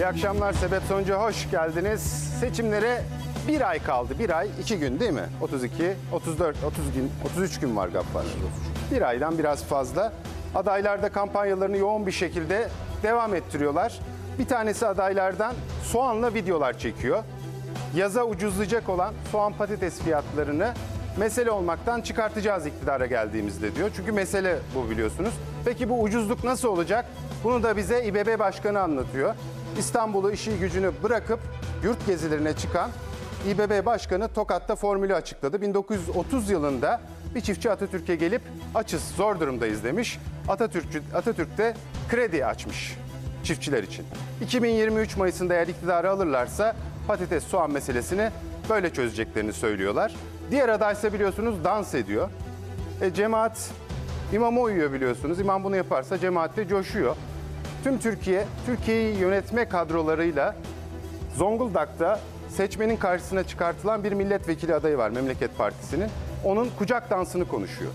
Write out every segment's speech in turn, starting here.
İyi akşamlar, Sebep Sonuca hoş geldiniz. Seçimlere bir ay kaldı. Bir ay, 2 gün değil mi? 32, 34, 30 gün, 33 gün var Gaffar. Bir aydan biraz fazla. Adaylar da kampanyalarını yoğun bir şekilde devam ettiriyorlar. Bir tanesi adaylardan soğanla videolar çekiyor. Yaza ucuzlayacak olan soğan patates fiyatlarını mesele olmaktan çıkartacağız iktidara geldiğimizde diyor. Çünkü mesele bu, biliyorsunuz. Peki bu ucuzluk nasıl olacak? Bunu da bize İBB Başkanı anlatıyor. İstanbul'u, işi gücünü bırakıp yurt gezilerine çıkan İBB Başkanı Tokat'ta formülü açıkladı. 1930 yılında bir çiftçi Atatürk'e gelip açız, zor durumdayız demiş. Atatürk de kredi açmış çiftçiler için. 2023 Mayıs'ında eğer iktidarı alırlarsa patates, soğan meselesini böyle çözeceklerini söylüyorlar. Diğer aday ise biliyorsunuz dans ediyor. Cemaat imama uyuyor biliyorsunuz. İmam bunu yaparsa cemaat de coşuyor. Tüm Türkiye'yi yönetme kadrolarıyla Zonguldak'ta seçmenin karşısına çıkartılan bir milletvekili adayı var Memleket Partisi'nin. Onun kucak dansını konuşuyor.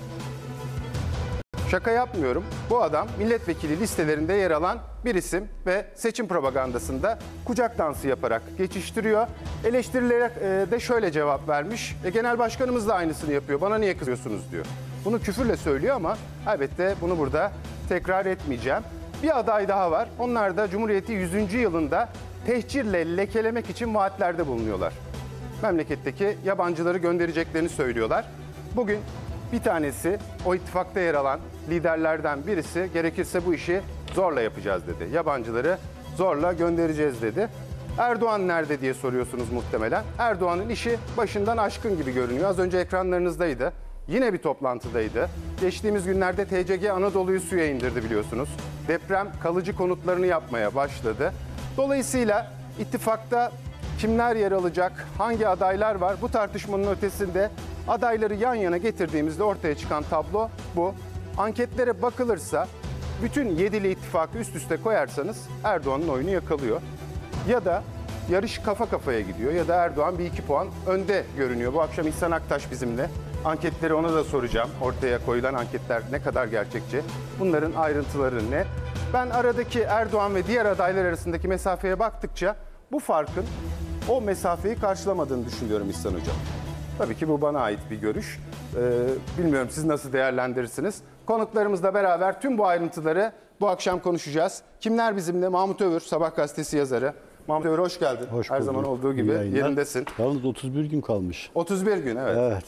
Şaka yapmıyorum. Bu adam milletvekili listelerinde yer alan bir isim ve seçim propagandasında kucak dansı yaparak geçiştiriyor. Eleştirilere de şöyle cevap vermiş. Genel başkanımız da aynısını yapıyor. Bana niye kızıyorsunuz diyor. Bunu küfürle söylüyor ama elbette bunu burada tekrar etmeyeceğim. Bir aday daha var. Onlar da Cumhuriyet'i 100. yılında tehcirle lekelemek için vaatlerde bulunuyorlar. Memleketteki yabancıları göndereceklerini söylüyorlar. Bugün bir tanesi, o ittifakta yer alan liderlerden birisi, gerekirse bu işi zorla yapacağız dedi. Yabancıları zorla göndereceğiz dedi. Erdoğan nerede diye soruyorsunuz muhtemelen. Erdoğan'ın işi başından aşkın gibi görünüyor. Az önce ekranlarınızdaydı. Yine bir toplantıdaydı. Geçtiğimiz günlerde TCG Anadolu'yu suya indirdi biliyorsunuz. Deprem kalıcı konutlarını yapmaya başladı. Dolayısıyla ittifakta kimler yer alacak, hangi adaylar var, bu tartışmanın ötesinde adayları yan yana getirdiğimizde ortaya çıkan tablo bu. Anketlere bakılırsa bütün yedili ittifakı üst üste koyarsanız Erdoğan'ın oyunu yakalıyor. Ya da yarış kafa kafaya gidiyor ya da Erdoğan bir iki puan önde görünüyor. Bu akşam İhsan Aktaş bizimle. Anketleri ona da soracağım. Ortaya koyulan anketler ne kadar gerçekçi? Bunların ayrıntıları ne? Ben aradaki Erdoğan ve diğer adaylar arasındaki mesafeye baktıkça bu farkın o mesafeyi karşılamadığını düşünüyorum İhsan Hocam. Tabii ki bu bana ait bir görüş. Bilmiyorum siz nasıl değerlendirirsiniz? Konuklarımızla beraber tüm bu ayrıntıları bu akşam konuşacağız. Kimler bizimle? Mahmut Övür, Sabah gazetesi yazarı. Mahmut Övür hoş geldin. Hoş Her zaman olduğu gibi yerindesin. Yalnız 31 gün kalmış. 31 gün evet. Evet.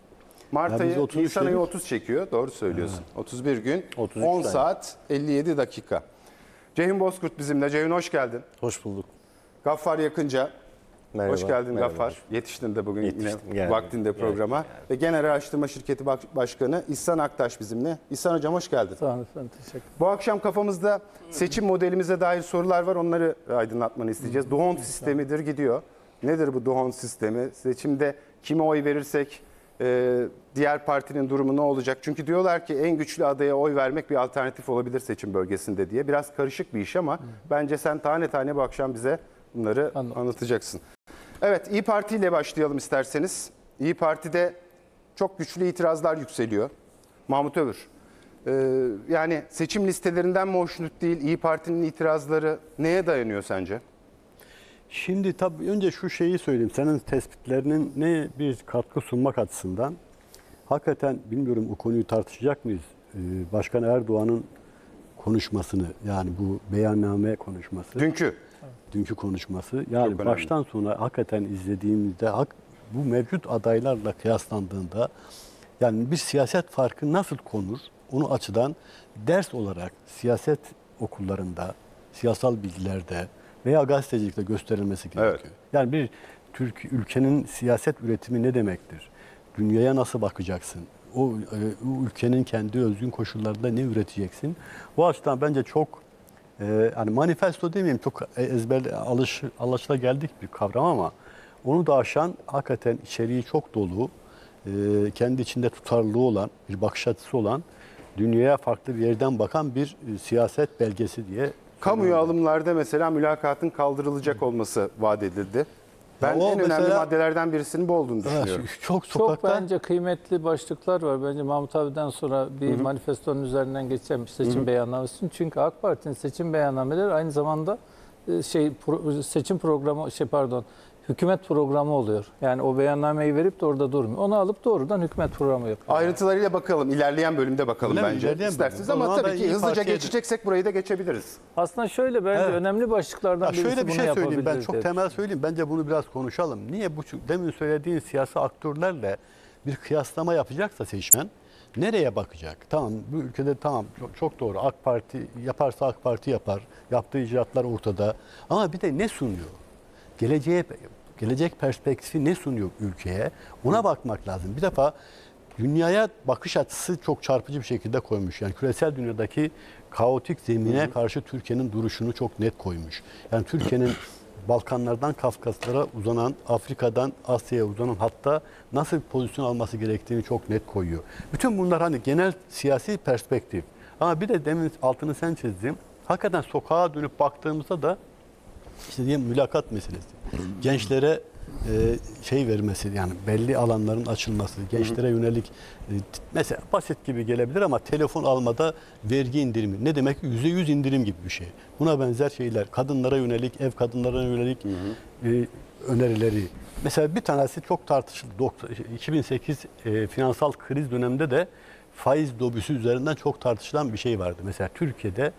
Mart ayı, Nisan ayı 30 çekiyor. Doğru söylüyorsun. Evet. 31 gün, 10 saat, 57 dakika. Ceyhun Bozkurt bizimle. Ceyhun hoş geldin. Hoş bulduk. Gaffar Yakınca. Merhaba. Hoş geldin Merhaba. Gaffar. Yetiştin de bugün yine geldim. vaktinde programa. Ve Genel Araştırma Şirketi Başkanı İhsan Aktaş bizimle. İhsan Hocam hoş geldin. Sağ olun, teşekkür. Bu akşam kafamızda seçim modelimize dair sorular var. Onları aydınlatmanı isteyeceğiz. Duhon sistemidir gidiyor. Nedir bu Duhon sistemi? Seçimde kime oy verirsek diğer partinin durumu ne olacak? Çünkü diyorlar ki en güçlü adaya oy vermek bir alternatif olabilir seçim bölgesinde diye. Biraz karışık bir iş ama bence sen tane tane bu akşam bize bunları anlatacaksın. Evet, İYİ Parti ile başlayalım isterseniz. İYİ Parti'de çok güçlü itirazlar yükseliyor. Mahmut Övür, yani seçim listelerinden mi hoşnut değil? İYİ Parti'nin itirazları neye dayanıyor sence? Şimdi tabii önce şu şeyi söyleyeyim. Senin tespitlerinin ne bir katkı sunmak açısından. Hakikaten bilmiyorum o konuyu tartışacak mıyız? Başkan Erdoğan'ın konuşmasını, yani bu beyanname konuşması. Dünkü konuşması. Yani baştan sona hakikaten izlediğimizde bu mevcut adaylarla kıyaslandığında yani bir siyaset farkı nasıl konur? Onu açıdan ders olarak siyaset okullarında, siyasal bilgilerde veya gazetecilikte gösterilmesi gerekiyor. Evet. Yani bir ülkenin siyaset üretimi ne demektir? Dünyaya nasıl bakacaksın? O ülkenin kendi özgün koşullarında ne üreteceksin? Bu açıdan bence çok yani manifesto demeyeyim, çok ezber alışılageldik bir kavram ama onu da aşan, hakikaten içeriği çok dolu, kendi içinde tutarlılığı olan, bir bakış açısı olan, dünyaya farklı bir yerden bakan bir siyaset belgesi diye. Kamuya alımlarda mesela mülakatın kaldırılacak olması vaat edildi. Ben en önemli maddelerden birisinin bu olduğunu düşünüyorum. Çok bence kıymetli başlıklar var. Bence Mahmut abiden sonra bir manifestonun üzerinden geçeceğim seçim beyannamesinin. Çünkü AK Parti'nin seçim beyannameleri aynı zamanda seçim programı hükümet programı oluyor. Yani o beyannameyi verip de orada durmuyor. Onu alıp doğrudan hükümet programı yapıyor. Ayrıntılarıyla bakalım. İlerleyen bölümde bakalım Öyle mi? bence. İlerleyen İsterseniz bölüm. O ama zaman tabii ben ki İYİ hızlıca Parti'ye- geçeceksek burayı da geçebiliriz. Aslında şöyle bence Evet. önemli başlıklardan Ya birisi şöyle bir bunu şey söyleyeyim, ben yapabiliriz çok diye. temel söyleyeyim. Bence bunu biraz konuşalım. Niye bu demin söylediğin siyasi aktörlerle bir kıyaslama yapacaksa seçmen nereye bakacak? Tamam, bu ülkede tamam çok doğru. AK Parti yaparsa AK Parti yapar. Yaptığı icraatlar ortada. Ama bir de ne sunuyor? Gelecek perspektifi ne sunuyor ülkeye? Ona bakmak lazım. Bir defa dünyaya bakış açısı çok çarpıcı bir şekilde koymuş. Yani küresel dünyadaki kaotik zemine karşı Türkiye'nin duruşunu çok net koymuş. Yani Türkiye'nin Balkanlardan Kafkaslara uzanan, Afrika'dan Asya'ya uzanan hatta nasıl bir pozisyon alması gerektiğini çok net koyuyor. Bütün bunlar hani genel siyasi perspektif. Ama bir de demin altını sen çizdin. Hakikaten sokağa dönüp baktığımızda da işte diyelim mülakat meselesi. Gençlere vermesi, yani belli alanların açılması, gençlere yönelik mesela basit gibi gelebilir ama telefon almada vergi indirimi ne demek? %100 indirim gibi bir şey. Buna benzer şeyler, kadınlara yönelik, ev kadınlarına yönelik önerileri. Mesela bir tanesi çok tartışıldı. 2008 finansal kriz döneminde de faiz lobisi üzerinden çok tartışılan bir şey vardı. Mesela Türkiye'de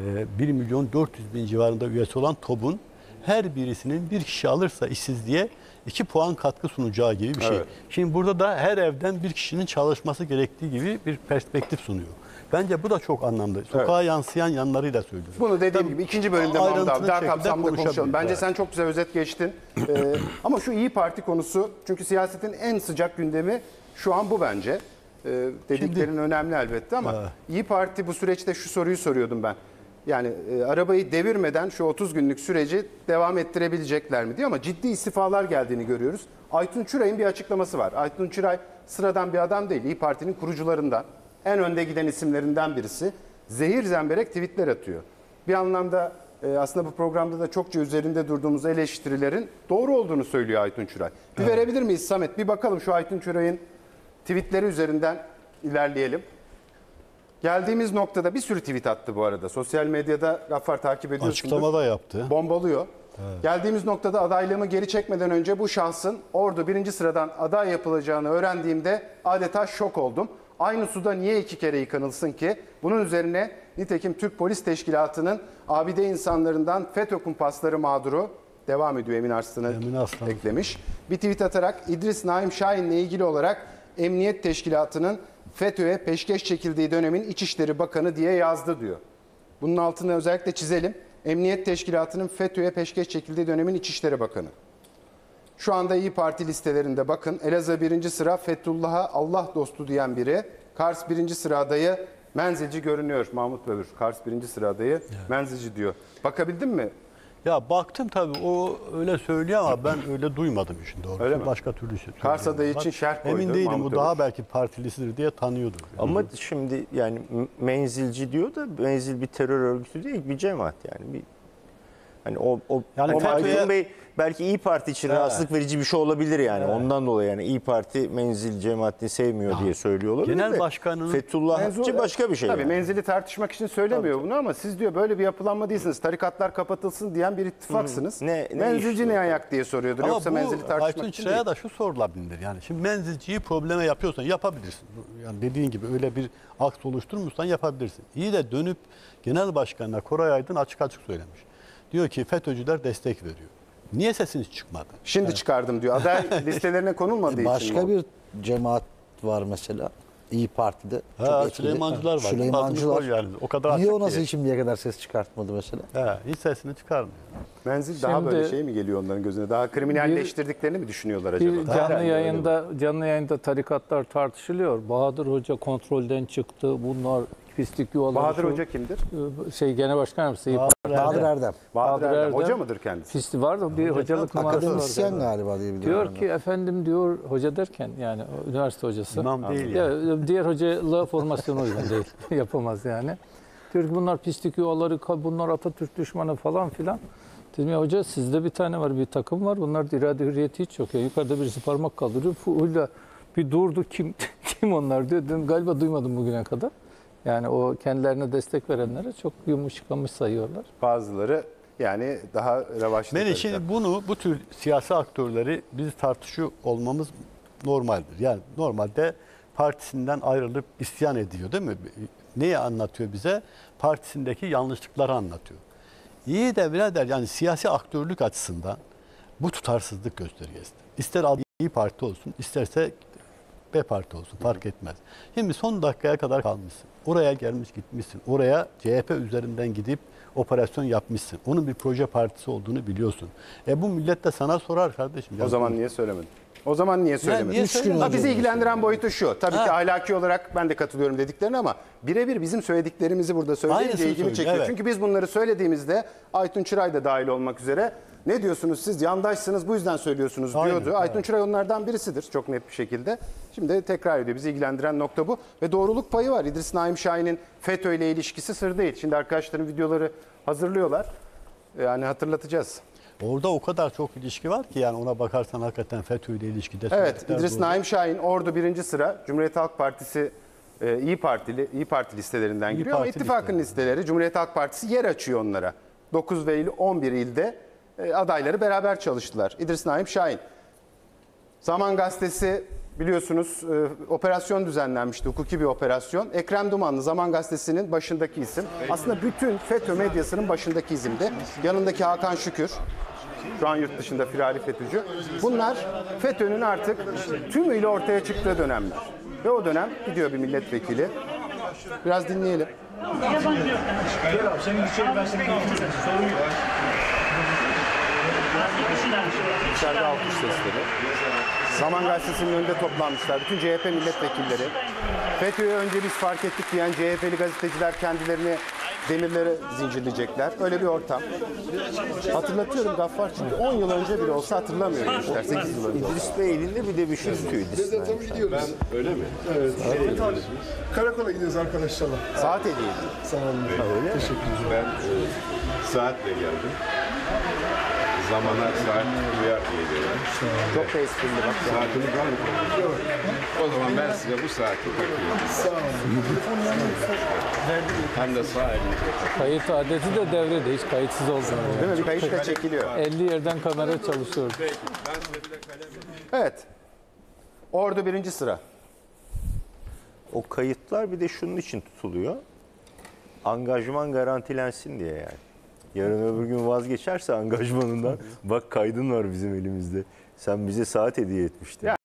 1.400.000 civarında üyesi olan TOB'un her birisinin bir kişi alırsa işsizliğe 2 puan katkı sunacağı gibi bir şey. Evet. Şimdi burada da her evden bir kişinin çalışması gerektiği gibi bir perspektif sunuyor. Bence bu da çok anlamlı. Sokağa yansıyan yanlarıyla söylüyorum. Bunu dediğim gibi ikinci bölümde Mahmut abi ayrıntılı daha şekilde kapsamlı konuşalım. konuşabiliriz. Bence Evet. sen çok güzel özet geçtin. Ama şu İyi Parti konusu, çünkü siyasetin en sıcak gündemi şu an bu bence. Dediklerin önemli elbette ama İyi Parti bu süreçte şu soruyu soruyordum ben. Yani arabayı devirmeden şu 30 günlük süreci devam ettirebilecekler mi diye, ama ciddi istifalar geldiğini görüyoruz. Aytun Çıray'ın bir açıklaması var. Aytun Çıray sıradan bir adam değil. İyi Parti'nin kurucularından, en önde giden isimlerinden birisi. Zehir zemberek tweetler atıyor. Bir anlamda aslında bu programda da çokça üzerinde durduğumuz eleştirilerin doğru olduğunu söylüyor Aytun Çıray. Bir verebilir miyiz Samet? Bir bakalım şu Aytun Çıray'ın tweetleri üzerinden ilerleyelim. Geldiğimiz noktada bir sürü tweet attı bu arada. Sosyal medyada Gaffar takip ediyorsunuz. Açıklama da yaptı. Bombalıyor. Geldiğimiz noktada adaylığımı geri çekmeden önce bu şahsın Ordu 1. sıradan aday yapılacağını öğrendiğimde adeta şok oldum. Aynı suda niye 2 kere yıkanılsın ki? Bunun üzerine nitekim Türk Polis Teşkilatı'nın abide insanlarından FETÖ kumpasları mağduru, devam ediyor Emin Arslan'ı eklemiş. Bir tweet atarak İdris Naim Şahin'le ilgili olarak Emniyet Teşkilatı'nın FETÖ'ye peşkeş çekildiği dönemin İçişleri Bakanı diye yazdı diyor. Bunun altını özellikle çizelim. Emniyet Teşkilatı'nın FETÖ'ye peşkeş çekildiği dönemin İçişleri Bakanı. Şu anda İyi Parti listelerinde bakın. Elazığ 1. sıra Fethullah'a Allah dostu diyen biri. Kars 1. sıra adayı Menzilci görünüyor. Mahmut Böbür. Kars 1. sıra adayı Menzilci diyor. Bakabildin mi? Ya baktım tabii, o öyle söylüyor ama ben öyle duymadım işin doğrusu. Öyle mi? Başka türlü şey. Kars adayı için şerh koydu Emin değilim, Mahmut bu daha Öbür. belki partilisidir diye tanıyordur. Ama şimdi yani menzilci diyor da menzil bir terör örgütü değil, bir cemaat yani. Hani Yani o FETÖ'ye- Aydın Bey belki İyi Parti için rahatsızlık verici bir şey olabilir yani. Ondan dolayı yani İyi Parti menzil cemaatini sevmiyor diye söylüyor olabilir Genel de. başkanının- Fethullahçı başka bir şey. Tabii yani. menzili tartışmak için söylemiyor bunu, ama siz diyor böyle bir yapılanma değilsiniz. Tarikatlar kapatılsın diyen bir ittifaksınız. Ne Menzilci istiyor? ne ayak diye soruyordur. Ama Yoksa bu menzili tartışmak Aytun için Çıray'a değil. da şu sorulabilir. Yani şimdi menzilciyi probleme yapıyorsan yapabilirsin. Yani dediğin gibi öyle bir aks oluşturmuyorsan yapabilirsin. İyi de dönüp Genel Başkanına Koray Aydın açık açık söylemiş. Diyor ki FETÖ'cüler destek veriyor. Niye sesiniz çıkmadı? Şimdi çıkardım diyor. Aday listelerine konulmadığı için. Başka mi? bir cemaat var mesela İyi Parti'de. Çok Ha, etkili. Süleymancılar var. Süleymancılar. Adını koy yani. O kadar Niye o açık nasıl ki. şimdiye kadar ses çıkartmadı mesela? Ha, hiç sesini çıkarmıyor. Menzil daha Şimdi- böyle şey mi geliyor onların gözüne? Daha kriminalleştirdiklerini mi düşünüyorlar acaba? Bir canlı yayında tarikatlar tartışılıyor. Bahadır Hoca kontrolden çıktı. Bunlar pislik yuvaları. Bahadır şu- Hoca kimdir? Genel başkan yardımcısı. İyi Parti. Bahadır Erdem. Bahadır Bahadır Erdem. Erdem. Hoca mıdır kendisi? Pislik var da bir hocalık numarası var. Akademisyen galiba diye biliyorum. Diyor ki efendim diyor, hoca derken yani o üniversite hocası. İmam değil yani. Ya, diğer hocalığa formasyonu uygun değil. Yapamaz yani. Diyor ki bunlar pislik yuvaları, bunlar Atatürk düşmanı falan filan. Dedim ya hoca, sizde bir tane var, bir takım var. Bunlar da irade hürriyeti hiç yok. Ya. Yukarıda birisi parmak kaldırıyor. Fuhuyla bir durdu, kim onlar diyor. Dedim, galiba duymadım bugüne kadar. Yani o kendilerine destek verenlere çok yumuşamış sayıyorlar. Bazıları Yani daha revaçta. Ben şimdi bu tür siyasi aktörleri biz tartışıyor olmamız normaldir. Yani normalde partisinden ayrılıp isyan ediyor değil mi? Neyi anlatıyor bize? Partisindeki yanlışlıkları anlatıyor. İyi de birader yani siyasi aktörlük açısından bu tutarsızlık göstergesi. İster İyi Parti olsun, isterse B Parti olsun fark etmez. Şimdi son dakikaya kadar kalmışsın. Oraya gelmiş gitmişsin. Oraya CHP üzerinden gidip operasyon yapmışsın. Onun bir proje partisi olduğunu biliyorsun. Bu millet de sana sorar kardeşim. O zaman niye söylemedin? O zaman niye söylemedin? niye söylemedin? Ha, bizi ilgilendiren boyutu şu. Tabii ki ahlaki olarak ben de katılıyorum dediklerine ama birebir bizim söylediklerimizi burada söyleyince Aynısını ilgimi söylüyor, çekiyor. evet. Çünkü biz bunları söylediğimizde Aytun Çıray da dahil olmak üzere ne diyorsunuz siz yandaşsınız bu yüzden söylüyorsunuz Aynen, diyordu. Aytun Çıray onlardan birisidir çok net bir şekilde. Şimdi tekrar ediyor. Bizi ilgilendiren nokta bu. Ve doğruluk payı var. İdris Naim Şahin'in FETÖ ile ilişkisi sır değil. Şimdi arkadaşların videoları hazırlıyorlar. Yani hatırlatacağız. Orada o kadar çok ilişki var ki yani ona bakarsan hakikaten FETÖ ile ilişkide. Evet, söyledikler İdris doğru. Naim Şahin Ordu 1. sıra Cumhuriyet Halk Partisi İyi Parti listelerinden İYİ giriyor ama Parti ittifakın listeleri Cumhuriyet Halk Partisi yer açıyor onlara. 9 ve 11 ilde adayları beraber çalıştılar. İdris Naim Şahin. Zaman Gazetesi biliyorsunuz operasyon düzenlenmişti, hukuki bir operasyon. Ekrem Dumanlı Zaman Gazetesi'nin başındaki isim. Aslında bütün FETÖ medyasının başındaki isimdi. Yanındaki Hakan Şükür. Şu an yurt dışında firari FETÖ'cü. Bunlar FETÖ'nün artık tümüyle ortaya çıktığı dönemler. Ve o dönem gidiyor bir milletvekili. Biraz dinleyelim. Gel abi senin içeri ben seni kaldırırım. Sorun yok. İçeride alkış sesleri. Zaman Gazetesi'nin önünde toplanmışlar. Bütün CHP milletvekilleri. FETÖ'yü önce biz fark ettik diyen CHP'li gazeteciler kendilerini demirlere zincirleyecekler. Öyle bir ortam. Hatırlatıyorum Gaffar çünkü 10 yıl önce bile olsa hatırlamıyor gençler. 8 yıl önce. İdris Bey elinde bir de bir şey tutuyor İdris Naim Şahin. Öyle mi? Evet. Karakola gidiyoruz arkadaşlarla. Saat hediye. Sağ olun. Ben saatle geldim. Zamana saat uyar diye geliyorum. Çok da esprili bak. Saatiniz var mı? Yok. O zaman ben size bu saati takıyorum. Sağ olun. Hem de sağ elimde. Kayıt adeti de devrede. Hiç kayıtsız olmuyor. Değil mi? Bir kayıt da çekiliyor. 50 yerden kamera çalışıyor. Evet. Ordu 1. sıra. O kayıtlar bir de şunun için tutuluyor. Angajman garantilensin diye yani. Yarın öbür gün vazgeçerse angajmanından bak kaydın var bizim elimizde. Sen bize saat hediye etmiştin.